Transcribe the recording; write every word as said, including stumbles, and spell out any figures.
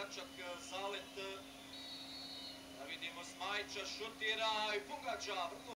Račak zalet. Da vidimo Zmajća šutira i pogađa vrlo